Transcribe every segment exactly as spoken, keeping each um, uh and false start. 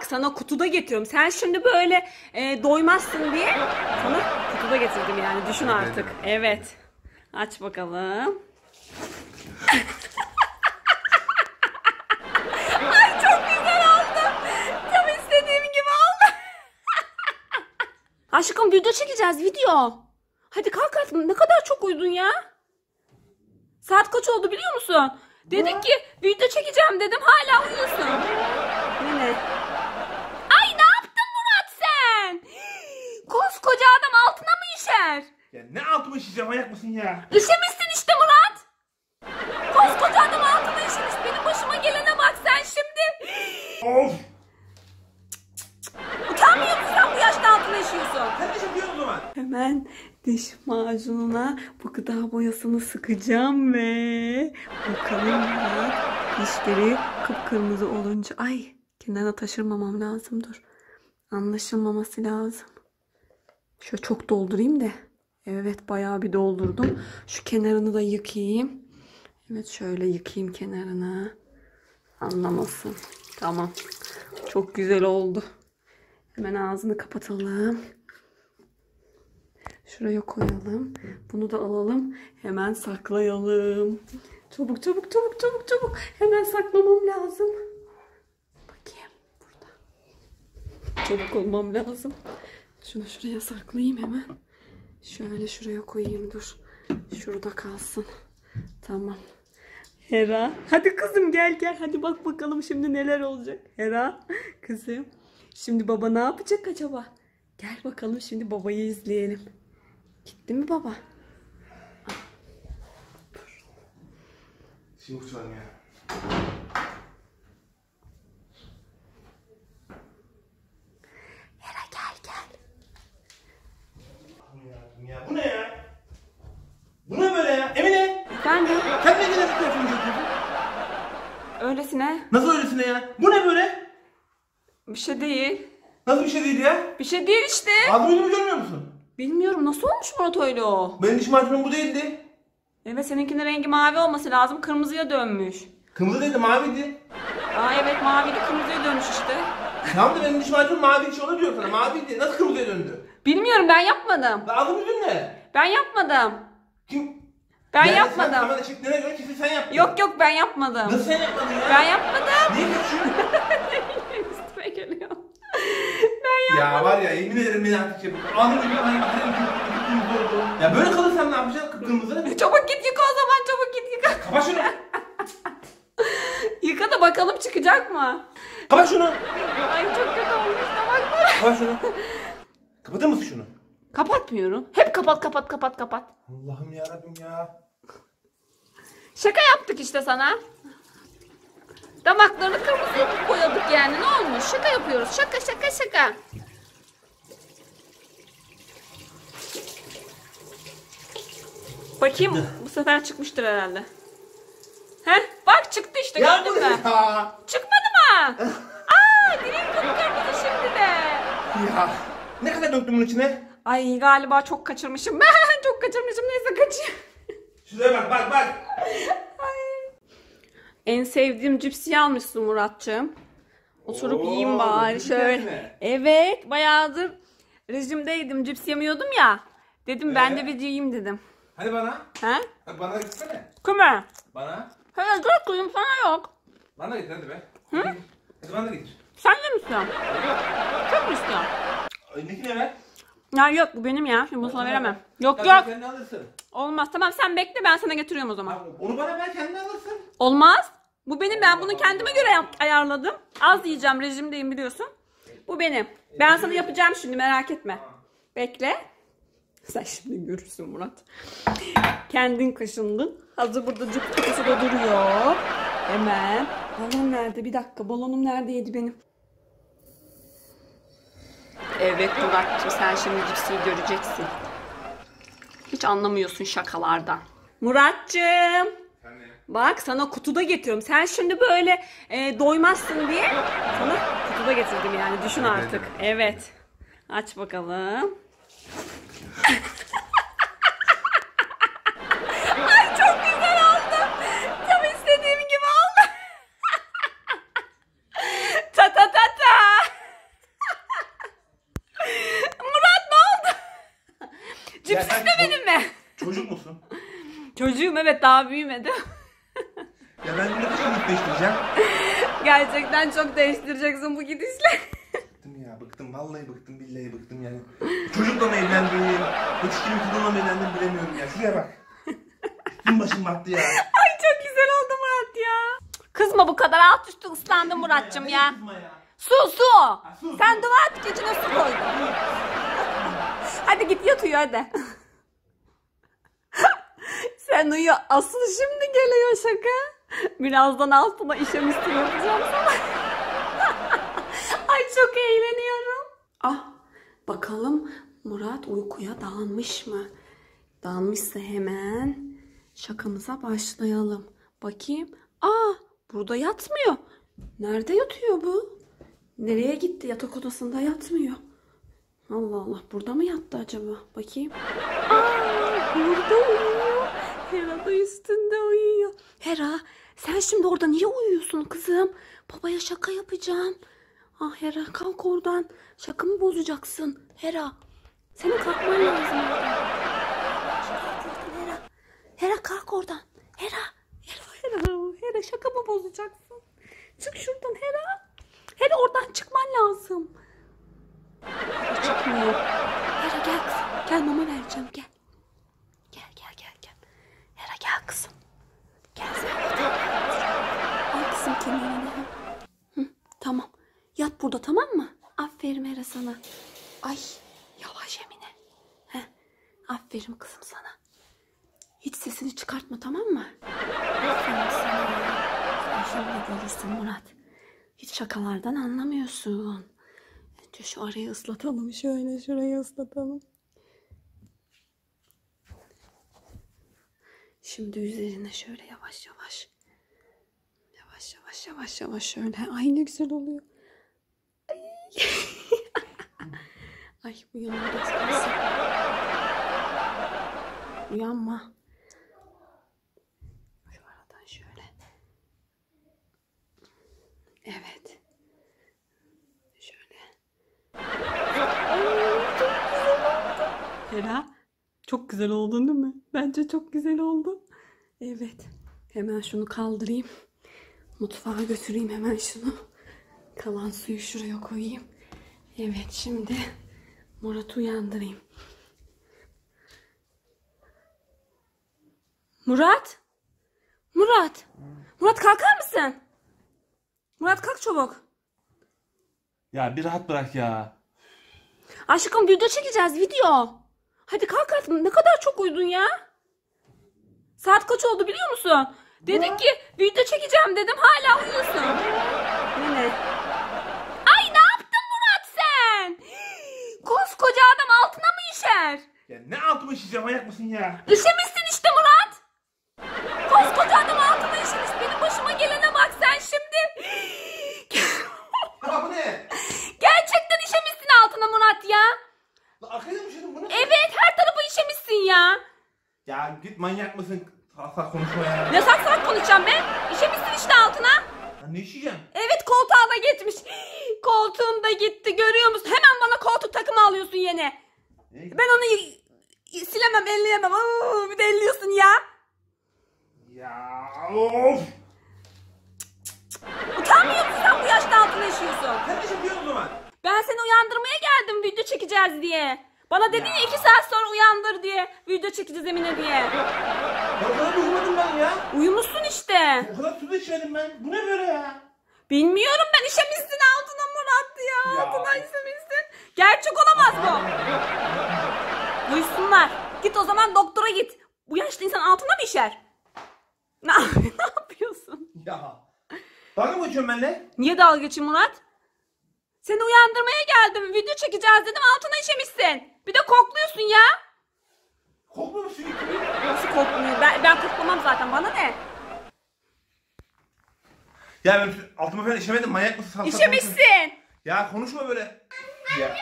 Bak sana kutuda getiriyorum. Sen şimdi böyle e, doymazsın diye sana kutuda getirdim yani. Düşün artık. Evet. Aç bakalım. Ay çok güzel oldu. Tam istediğim gibi oldu. Aşkım video çekeceğiz video. Hadi kalk artık. Ne kadar çok uyudun ya. Saat kaç oldu biliyor musun? Dedik ki video çekeceğim dedim hala uyuyorsun. Ne ne? Ay ne yaptın Murat sen? Koskoca adam altına mı işer? Ya ne altıma işeceğim, manyak mısın ya? İşemişsin işte Murat. Koskoca adam altına işemiş. Benim başıma gelene bak sen şimdi. Of! Utanmıyor musun sen bu yaşta altına işiyorsun? Sen ne yapıyorsun o zaman? Hemen diş macununa bu gıda boyasını sıkacağım ve bakalım Murat dişleri kıpkırmızı olunca ay kenara taşırmamam lazım, dur. Anlaşılmaması lazım. Şöyle çok doldurayım da. Evet bayağı bir doldurdum. Şu kenarını da yıkayayım. Evet şöyle yıkayayım kenarını. Anlamasın. Tamam. Çok güzel oldu. Hemen ağzını kapatalım. Şuraya koyalım. Bunu da alalım. Hemen saklayalım. Çabuk çabuk çabuk çabuk çabuk. Hemen saklamam lazım. Bakayım burada. Çabuk olmam lazım. Şunu şuraya saklayayım hemen. Şöyle şuraya koyayım, dur. Şurada kalsın. Tamam. Hera. Hadi kızım gel gel. Hadi bak bakalım şimdi neler olacak. Hera. Kızım. Şimdi baba ne yapacak acaba? Gel bakalım şimdi babayı izleyelim. Gitti mi baba? Şimdi kurtulalım ya. Hera gel gel. Ya, bu ne ya? Bu ne böyle ya? Emine! Ben de Sen ne kadar telefonu çekiyorsun? öylesine Nasıl öylesine ya? Bu ne böyle? bir şey değil. Nasıl bir şey değil ya? Bir şey değil işte. Ağzımı yüzümü görmüyor musun? Bilmiyorum nasıl olmuş Murat öyle o. Benim diş macunum bu değildi. Evet seninkinin rengi mavi olması lazım. Kırmızıya dönmüş. Kırmızı değildi, maviydi. Aa evet maviydi kırmızıya dönmüş işte. Tamam da benim diş macunum mavi hiç onu diyor sana. Maviydi. Nasıl kırmızıya döndü? Bilmiyorum ben yapmadım. Ağzım yüzüm ne? Ben yapmadım. Kim? Ben Yani yapmadım. Sen kamera çektiğine göre kesin sen yaptın. Yok yok ben yapmadım. Nasıl sen yapmadın ya? Ben yapmadım. Niye kaçıyorsun? Üstüme geliyor. Ya var ya yemin ederim beni artık yapıyor. Ağzım yüzüm aynı kırmızı oldu. Ya böyle kalırsan ne yapacaksın kıpkırmızı? Çabuk git yıka o zaman çabuk git yıka. Kapat şunu. Yıka da bakalım çıkacak mı? Kapat şunu. Ay çok kötü olmuş da bak. Kapat şunu. Kapatır mısın şunu? Kapatmıyorum. Hep kapat kapat kapat kapat. Allah'ım yarabbim ya. Şaka yaptık işte sana. Damaklarını kırmızı boyadık yani ne olmuş? Şaka yapıyoruz. Şaka şaka şaka. Bakayım bu sefer çıkmıştır herhalde. Heh bak çıktı işte gördün mü? Ya. Çıkmadı mı? Aa dilim kıpkırmızı şimdi de. Ya. Ne kadar döktün bunun içine? Ay galiba çok kaçırmışım. Ben çok kaçırmışım neyse kaçayım. Şuraya bak bak bak. En sevdiğim cipsi almışsın Muratcığım. Oturup Oo, yiyeyim bari cips şöyle. mi? Evet bayağıdır rejimdeydim cips yemiyordum ya. Dedim ben Ee? de bir yiyeyim dedim. Hadi bana. He? Hadi bana gitsene. Kime? Bana. Hele dur kuyum sana yok. Bana da getir hadi be. Hı? Hadi bana da getir. Sen de mi istiyorsun? Çok mu istiyorsun? Öndekine ver. Ya yok bu benim ya. Şimdi bunu sana veremem. Yok Sen yok. kendini alırsın. Olmaz. Tamam sen bekle ben sana getiriyorum o zaman. Abi, onu bana ver kendini alırsın. Olmaz. Bu benim ben bunu kendime göre yap- ayarladım. Az yiyeceğim rejimdeyim biliyorsun. Bu benim. Ben sana yapacağım şimdi merak etme. Bekle. Sen şimdi görürsün Murat. Kendin kaşındın. Hazır burada cips kutusu da duruyor. Hemen. Balon nerede? Bir dakika. Balonum neredeydi benim? Evet Murat'cığım sen şimdi cipsi göreceksin. Hiç anlamıyorsun şakalardan. Murat'cığım. Bak sana kutuda getiriyorum. Sen şimdi böyle e, doymazsın diye sana kutuda getirdim yani. Düşün artık. Evet. Aç bakalım. Ay çok güzel oldu. Tam istediğim gibi oldu. Ta ta ta ta. Cips Ya sen istemedin mi? Çocuk musun? Çocuğum, evet, daha büyümedim. Ya ben ne kadar değiştireceğim? Gerçekten çok değiştireceksin bu gidişle. Bıktım ya, bıktım. Vallahi bıktım, billahi bıktım yani. Çocukla mı evlendim? Yetişkin kadınla mı evlendim bilemiyorum ya. Şuraya bak. Üstüm başım battı ya. Ay çok güzel oldu Murat ya. Kızma bu kadar, alt üstü ıslandı Murat'cığım ya. Kızma ya. Su su. Ha, su, Sen su. dua et, içine su koydun. Hadi git yat uyu hadi. Sen uyu, asıl şimdi geliyor şaka. Birazdan altına işemişsin yapacağım sana. Ay çok eğleniyorum. Ah, bakalım Murat uykuya dalmış mı? Dalmışsa hemen şakamıza başlayalım. Bakayım. Aa, burada yatmıyor. Nerede yatıyor bu? Nereye gitti? Yatak odasında yatmıyor. Allah Allah, burada mı yattı acaba? Bakayım. Aa, burada uyuyor. Hera da üstünde uyuyor. Hera, sen şimdi orada niye uyuyorsun kızım? Babaya şaka yapacağım. Ah Hera, kalk oradan. Şaka mı bozacaksın? Hera, senin kalkman lazım oradan. Hera, Hera kalk oradan. Hera, Hera, Hera, Hera şaka mı bozacaksın? Çık şuradan Hera. Hera, oradan çıkman lazım. Hera çıkmıyor. Hera gel kızım. Gel, mama vereceğim, gel. Gel gel gel gel. Hera gel kızım. Gel sen yatağa. Al kızım kemerini. Hı, tamam. Yat burada, tamam mı? Aferin Hera sana. Ay yavaş Emine. Heh, aferin kızım sana. Hiç sesini çıkartma, tamam mı? Aferin sana. Sen şimdi görürsün Murat. Hiç şakalardan anlamıyorsun. Önce şu arayı ıslatalım. Şöyle şurayı ıslatalım. Şimdi üzerine şöyle yavaş yavaş. Yavaş yavaş yavaş yavaş şöyle. Ay ne güzel oluyor. Ay, Ay uyanma. Uyanma. Şu aradan şöyle. Evet. Şöyle. Hera, çok güzel oldun değil mi? Bence çok güzel oldu. Evet. Hemen şunu kaldırayım. Mutfağa götüreyim hemen şunu. Kalan suyu şuraya koyayım. Evet, şimdi Murat'ı uyandırayım. Murat? Murat? Murat kalkar mısın? Murat kalk çabuk. Ya bir rahat bırak ya. Aşkım, video çekeceğiz, video. Hadi kalk artık. Ne kadar çok uyudun ya. Saat kaç oldu biliyor musun? Dedik ki video çekeceğim dedim, hala uyuyorsun. Ne ne? Ay ne yaptın Murat sen? Koskoca adam altına mı işer? Ya ne altıma işeceğim, manyak mısın ya? İşemişsin işte Murat. Koskoca adam altına işemiş. Benim başıma gelene bak sen şimdi. Ya bu ne? Gerçekten işemişsin altına Murat ya. La arkaya mı işedin bunu? Evet, her tarafı işemişsin ya. Ya git, manyak mısın? Salak konuşma ya. Ne sak sak konuşacağım be? İşemişsin işte altına. Ya ne işeyeceğim? Evet, koltuğa da gitmiş. Koltuğun da gitti, görüyor musun? Hemen bana koltuk takımı alıyorsun yeni. Ne? Ben onu y- y- silemem, elleyemem. Oo, bir de elliyorsun ya. Ya of! Utanmıyor musun sen bu yaşta altına işiyorsun? Sen ne yapıyorsun o zaman? Ben seni uyandırmaya geldim video çekeceğiz diye. Bana dedin ya Ya. iki saat sonra uyandır diye. Video çekeceğiz Emine diye. Ya o kadar da uyumadım ben ya. Uyumuşsun işte. O kadar su da içmedim ben. Bu ne böyle ya? Bilmiyorum ben, işemişsin altına Murat ya. Ya. Altına işemişsin. Gerçek olamaz bu. Duysunlar. Git o zaman doktora git. Bu yaşta insan altına mı işer? Ne, ne yapıyorsun? Ya. Dalga mı geçiyorsun benimle? Niye dalga geçeyim Murat? Seni uyandırmaya geldim. Video çekeceğiz dedim, altına işemişsin. Bir de kokluyorsun ya. Kokmuyor musun? Nasıl kokmuyor? Ben, ben koklamam zaten, bana ne? Ya ben altıma falan işemedim, manyak mısın? Salak salak konuşma. İşemişsin. Ya konuşma böyle. Ya.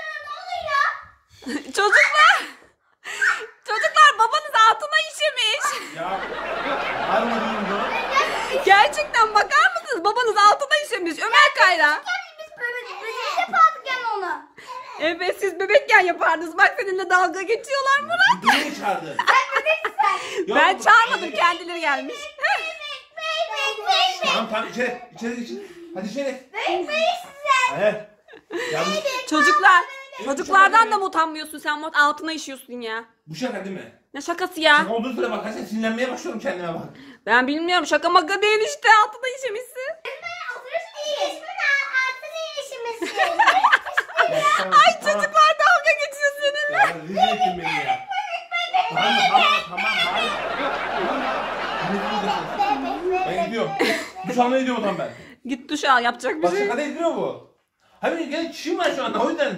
Çocuklar. Çocuklar, babanız altına işemiş. Ya. Var mı diyeyim bu? Gerçekten bakar mısınız? Babanız altına işemiş. Ömer Kayra. Biz böyle biz yapardık yani ona. Evet siz bebekken yapardınız. Bak seninle dalga geçiyorlar Murat. Beni çağırdın. Yok, Ben bu- çağırmadım kendileri gelmiş. Tamam tamam içeri. İçeri geçin. Hadi içeri. Evet. Yalnız Çocuklar. Çocuklardan da mı utanmıyorsun sen Murat? Altına işiyorsun ya. bu şaka değil mi? Ne şakası ya? Şaka olduğunu söyle bak. Sen sinirlenmeye başlıyorum kendime bak. Ben bilmiyorum. Şaka maka değil işte. Altına işemişsin. Ay Çocuklar dalga geçiyor seninle. Ya rezil ettin beni ya. Tamam tamam tamam. Hayır. Ben gidiyorum. Duş almaya gidiyorum o zaman ben. Git duş al. Yapacak bir Bak şey. şaka değil mi bu? Hayır gene çişim var şu anda o yüzden.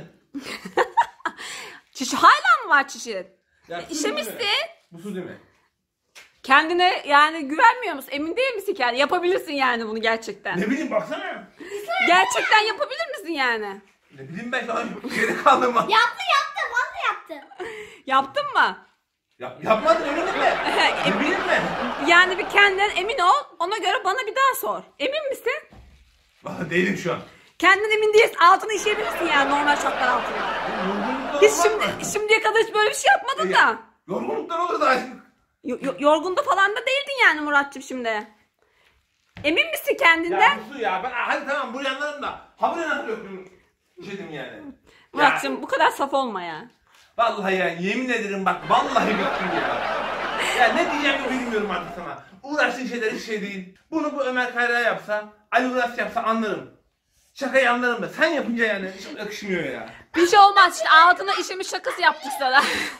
Çişi hala mı var çişin? Ya, su İşemişsin. değil mi? Bu su değil mi? Kendine yani güvenmiyor musun? Emin değil misin kendine? Yapabilirsin yani bunu gerçekten. Ne bileyim baksana. Gerçekten yapabilir misin yani? Ne bileyim ben şu an geri kaldım. Yaptı yaptı vallahi yaptı. Yaptın mı? Ya, yapmadın eminim mi? Ne bileyim mi? Yani bir kendinden emin ol. Ona göre bana bir daha sor. Emin misin? Valla değilim şu an. Kendin emin değilsin. Altına işeyebilirsin yani normal şartlar altında. Yorgunluktan Hiç olmaz şimdi, mı? şimdiye kadar hiç böyle bir şey yapmadın Ya, da. Yorgunluktan olur da. Yo- yo- yorgunda falan da değildin yani Murat'cığım şimdi. Emin misin Ya kendinden? bu su ya. Ben, hadi tamam buraya anlarım da. Ha buraya nasıl döktüm? İşedim yani. Murat'cığım bu kadar saf olma ya. Vallahi ya yemin ederim bak vallahi bittim ya. Ya ne diyeceğimi bilmiyorum artık sana. Uğraştığın şeyler hiç şey değil. Bunu bu Ömer Kayra yapsa, Ali Uras yapsa anlarım. Şakayı anlarım da sen yapınca yani hiç yakışmıyor ya. Bir şey olmaz işte altına işemiş şakası yaptık sana.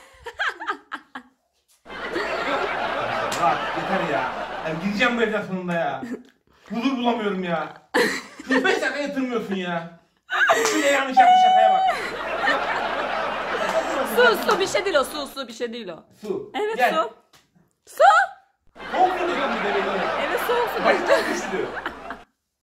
Bak yeter ya. Ya gideceğim bu evden sonunda ya. Huzur bulamıyorum ya. Şu beş dakika yatırmıyorsun ya. Bile yanlış yaptı şakaya bak. Su su bir şey değil o su su bir şey değil o. Su. Evet Gel. su. Su. Soğuk mu diyorsun bir de beni? Evet soğuk su. Baştan düştü.